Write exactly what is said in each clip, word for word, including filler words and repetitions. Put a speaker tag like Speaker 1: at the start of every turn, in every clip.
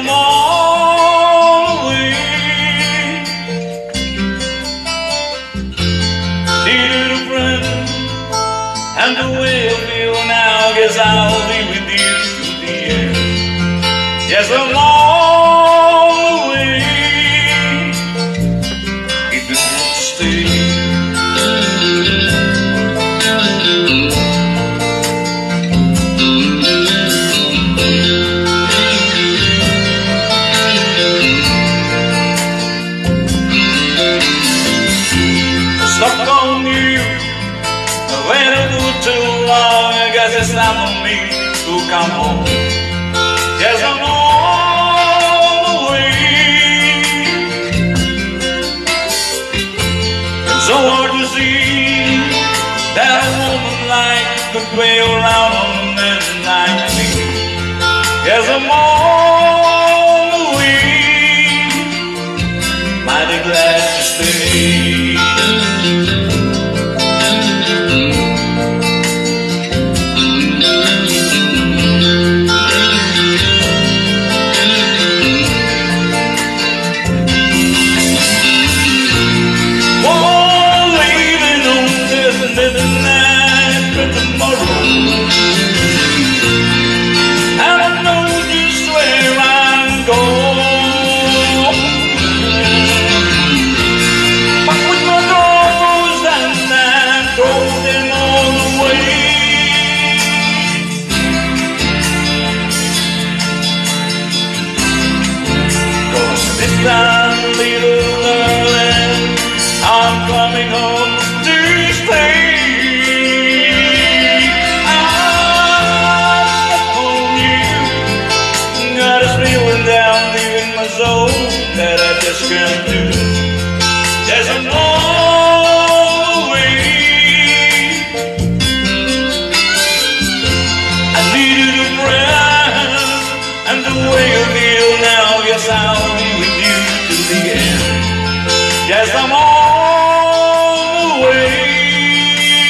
Speaker 1: I'm all the way. Needed a friend, and the way I feel now, guess I'll be with you to the end. Yes, I'm all the way. If you have to stay. Stuck on you, I've waited for too long. I guess it's time for me to come home. Yes, I'm on the way. It's so hard to see that a woman like could play around on a man like me. Yes, I'm on the way. Mighty glad to stay. This time, little darling, I'm coming home to stay. I'm stuck on you, got a feeling down deep in my soul that I just can't do. Yes, I'm all the way. I needed a friend, and the way you feel now, yes, I'll be with you to the end. Yes, I'm all the way.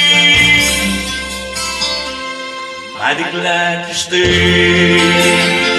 Speaker 1: Mighty glad to stay.